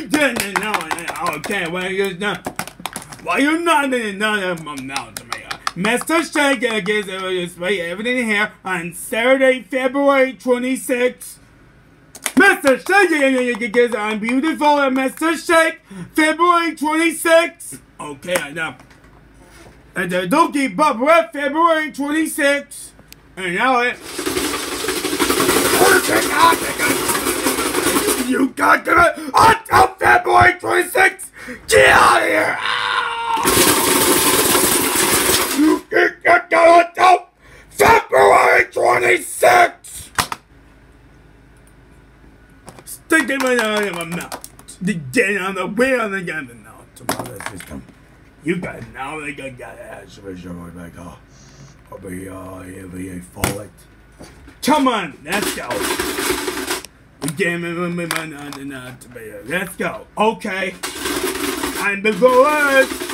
You didn't know. Okay, well, you know. Well, you're not in another amount to me. Mr. Shake gives everything here on Saturday, February 26th. Mr. Shake gives on beautiful Mr. Shake, February 26th. Okay, I know. And the Dookie Bubba, February 26th. And now it. You got to it until February 26th. Get out of here. You can't go until February 26th. Stick it out of my mouth. The get on the wheel and again the now tomorrow system. You got now they got ass for sure like over here fall it. Come on, let's go. Let's go. Okay. I'm the goers.